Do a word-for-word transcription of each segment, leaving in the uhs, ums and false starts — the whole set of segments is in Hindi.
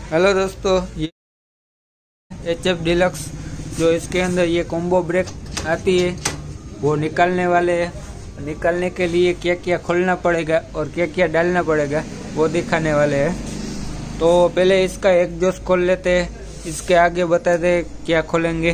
हेलो दोस्तों, ये एच एफ डिलक्स जो इसके अंदर ये कॉम्बो ब्रेक आती है वो निकालने वाले हैं। निकालने के लिए क्या क्या खोलना पड़ेगा और क्या क्या डालना पड़ेगा वो दिखाने वाले हैं। तो पहले इसका एग्जॉस्ट खोल लेते हैं, इसके आगे बताते हैं क्या खोलेंगे।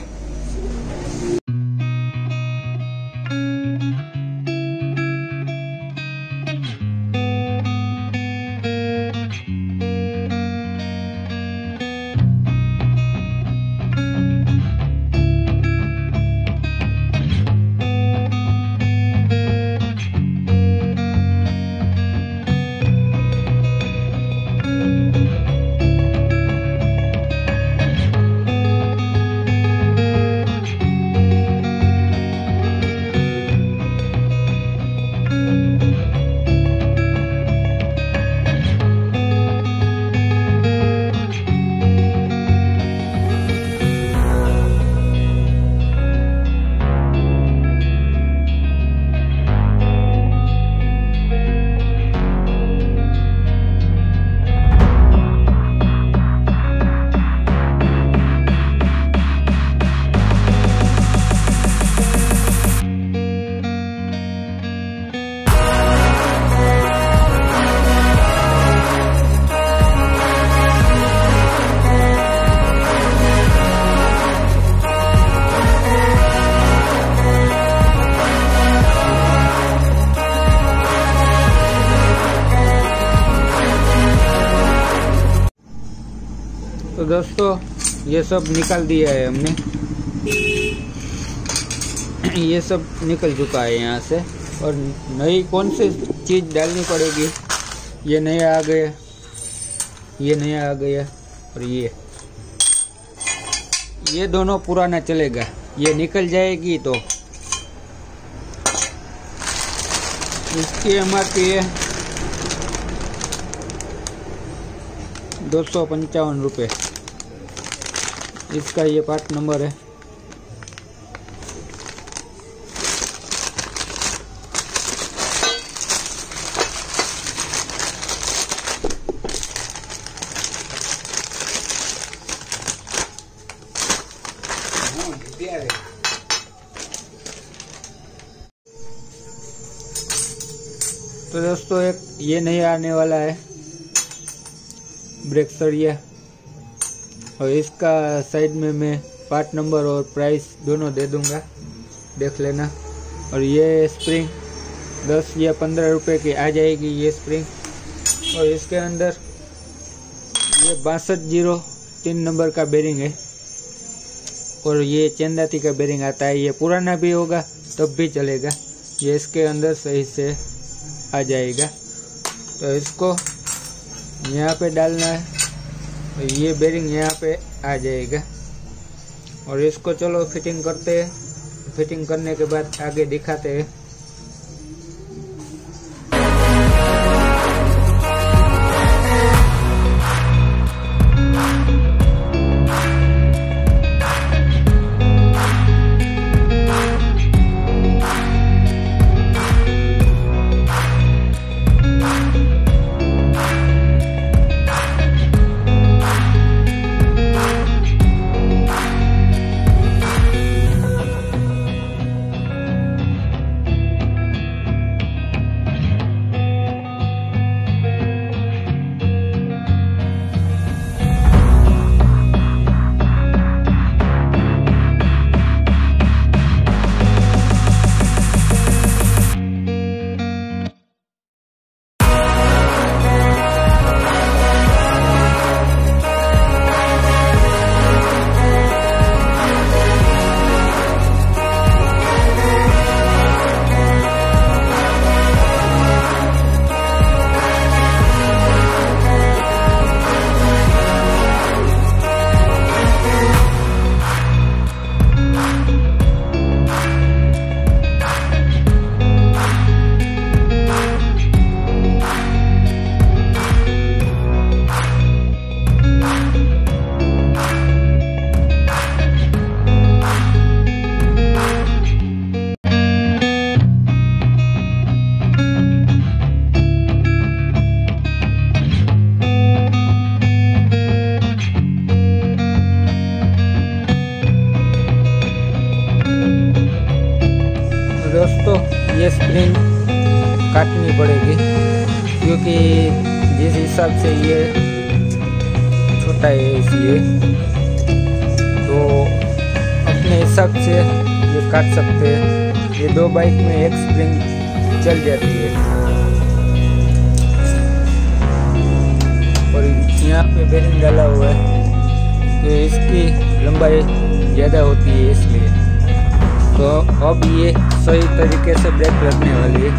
तो दोस्तों ये सब निकाल दिया है हमने, ये सब निकल चुका है यहाँ से। और नई कौन सी चीज़ डालनी पड़ेगी, ये नया आ गया, ये नया आ गया और ये ये दोनों पुराना चलेगा। ये निकल जाएगी तो इसकी एम आर पी है दो सौ पंचावन रुपये। इसका ये पार्ट नंबर है। तो दोस्तों एक ये नहीं आने वाला है ब्रेक सरिया, और इसका साइड में मैं पार्ट नंबर और प्राइस दोनों दे दूंगा, देख लेना। और ये स्प्रिंग दस या पंद्रह रुपए की आ जाएगी ये स्प्रिंग। और इसके अंदर ये बासठ जीरो तीन नंबर का बेरिंग है, और ये चेंदाती का बेरिंग आता है। ये पुराना भी होगा तब भी चलेगा, ये इसके अंदर सही से आ जाएगा। तो इसको यहाँ पे डालना है, तो ये बेरिंग यहाँ पे आ जाएगा। और इसको चलो फिटिंग करते हैं, फिटिंग करने के बाद आगे दिखाते हैं। हिसाब से ये छोटा है इसलिए, तो अपने हिसाब से ये काट सकते हैं। ये दो बाइक में एक स्प्रिंग चल जाती है और यहाँ पे बेरिंग डाला हुआ है तो इसकी लंबाई ज़्यादा होती है इसलिए। तो अब ये सही तरीके से ब्रेक लगने वाली है।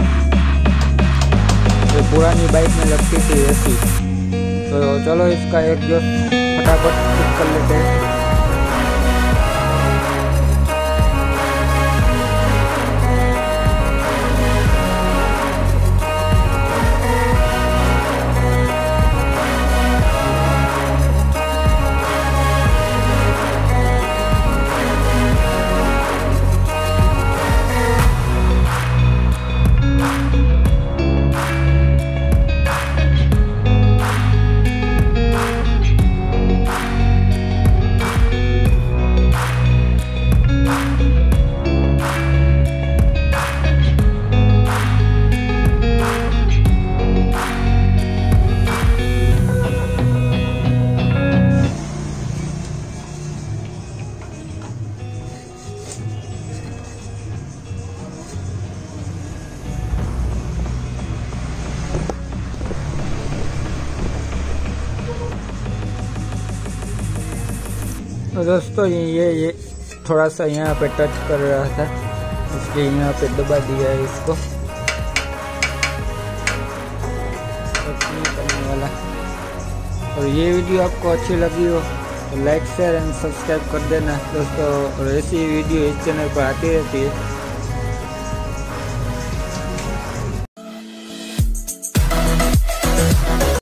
तो पुरानी बाइक में लगती थी ऐसी, तो चलो इसका एक जो फटाफट फिट कर लेते हैं। तो दोस्तों ये ये थोड़ा सा यहाँ पे टच कर रहा था, इसलिए यहाँ पे दबा दिया है इसको, टच नहीं करने वाला। और ये वीडियो आपको अच्छी लगी हो तो लाइक शेयर एंड सब्सक्राइब कर देना दोस्तों। और ऐसी वीडियो इस चैनल पर आती रहती है।